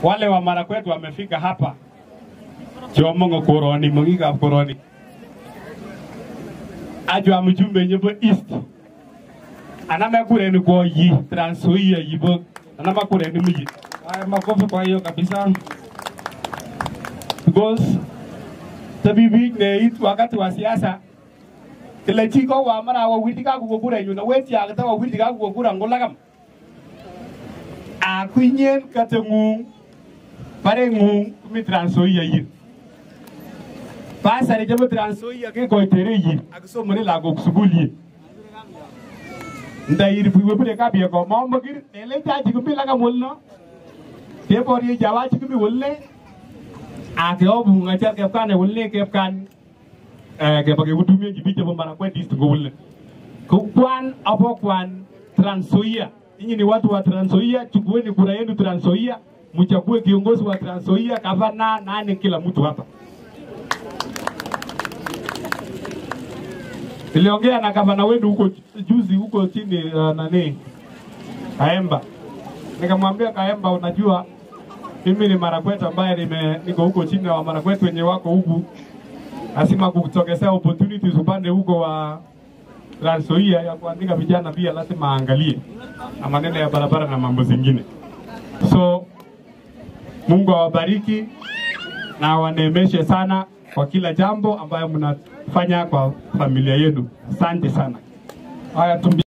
Wale wa Marakwet wamefika hapa. Chomongo koroni, mungiga koroni. Ajwa mjumbe nyebo East. Anama kure ni kwa yi, Trans Nzoia yibo. Anama kure ni mji. Makofi kwa hiyo kabisa. Because tabibi ne itu wakati wa siasa. Kile chiko wa mara wa witika kukura yuna weti akata wa witika kukura ngolagam. Akunyen katengu pare ngu mi Trans Nzoia yi. Pasare jabo Trans Nzoia ke ko tere yi akso mone lago kusuguli. Ndayiri buwe bude kabiye ko mamagir ele jaji ko bilaga molno. Te bori jawaji ko mi wolle. Ake obu ngajar ke kan wolle ke kan ke bagi wudumi ji bije bo Marakwet East go wolle. Ko kwan abo kwan Trans Nzoia. Ninyi ni watu wa Trans Nzoia, chukueni kura yenu Trans Nzoia, mchague kiongozi wa Trans Nzoia, gavana nane kila mtu hapa. Niliongea na gavana wenu huko juzi huko chini nani Kaemba. Nikamwambia Kaemba, unajua mimi ni Marakwet ambaye niko huko chini wa Marakwet wenye wako huku. Lazima kutokesea opportunities upande huko wa Trans Nzoia ya kuandika vijana pia lazima aangalie na maneno ya barabara na mambo zingine. So Mungu awabariki na awaneemeshe sana kwa kila jambo ambayo mnafanya kwa familia yenu. Asante sana. Haya